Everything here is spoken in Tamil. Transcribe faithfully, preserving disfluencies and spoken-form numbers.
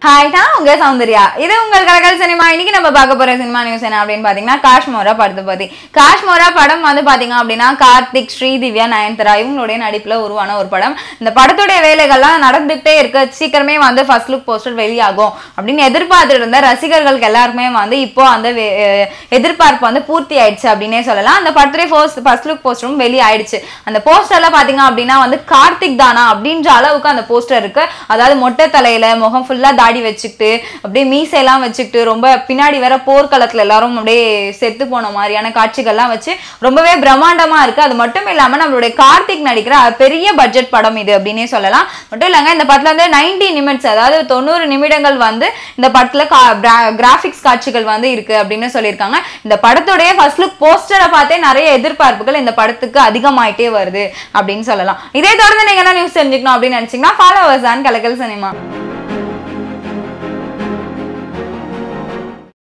ஹாய் நான் உங்க சௌந்தர்யா. இது உங்கள் கலக்கல் சினிமா. இன்னைக்கு நம்ம பார்க்க போற சினிமா நியூஸ் என்ன அப்படின்னு பாத்தீங்கன்னா காஷ்மோரா படத்தை பத்தி. காஷ்மோரா படம் வந்து பாத்தீங்க அப்படின்னா கார்த்திக், ஸ்ரீதிவ்யா, நயன்தாரா இவங்களுடைய நடிப்புல உருவான ஒரு படம். இந்த படத்துடைய வேலைகள்லாம் நடந்துகிட்டே இருக்க சீக்கிரமே வந்து ஃபர்ஸ்ட் லுக் போஸ்டர் வெளியாகும் அப்படின்னு எதிர்பார்த்துட்டு இருந்த ரசிகர்களுக்கு எல்லாருக்குமே வந்து இப்போ அந்த எதிர்பார்ப்பு வந்து பூர்த்தி ஆயிடுச்சு அப்படின்னே சொல்லலாம். அந்த படத்துடைய ஃபர்ஸ்ட் லுக் போஸ்டரும் வெளியாயிடுச்சு. அந்த போஸ்டர்ல பாத்தீங்க அப்படின்னா வந்து கார்த்திக் தானா அப்படின்ற அளவுக்கு அந்த போஸ்டர் இருக்கு. அதாவது மொட்டை தலையில முகம் ஃபுல்லா தாடி வச்சுக்கிட்டு அப்படியே மீசையெல்லாம் வச்சுக்கிட்டு ரொம்ப பின்னாடி வேற போர்க்களத்துல எல்லாரும் அப்படியே செத்து போன மாதிரியான காட்சிகள்லாம் வச்சு ரொம்பவே பிரம்மாண்டமா இருக்கு. அது மட்டும் இல்லாம நம்மளுடைய கார்த்திக் நடிக்கிற பெரிய பட்ஜெட் படம் இது அப்படின்னே சொல்லலாம். மட்டும் இல்லைங்க, இந்த படத்துல வந்து நைன்டி நிமிட்ஸ் அதாவது தொண்ணூறு நிமிடங்கள் வந்து இந்த படத்துல கிராபிக்ஸ் காட்சிகள் வந்து இருக்கு அப்படின்னு சொல்லியிருக்காங்க. இந்த படத்துடைய ஃபர்ஸ்ட் லுக் போஸ்டரை பார்த்தே நிறைய எதிர்பார்ப்புகள் இந்த படத்துக்கு அதிகமாயிட்டே வருது அப்படின்னு சொல்லலாம். இதே தொடர்ந்து நீங்க என்ன நியூஸ் தெரிஞ்சுக்கணும் அப்படின்னு நினைச்சீங்கன்னா ஃபாலோவர்ஸ் அண்ட் கலக்கல் சினிமா.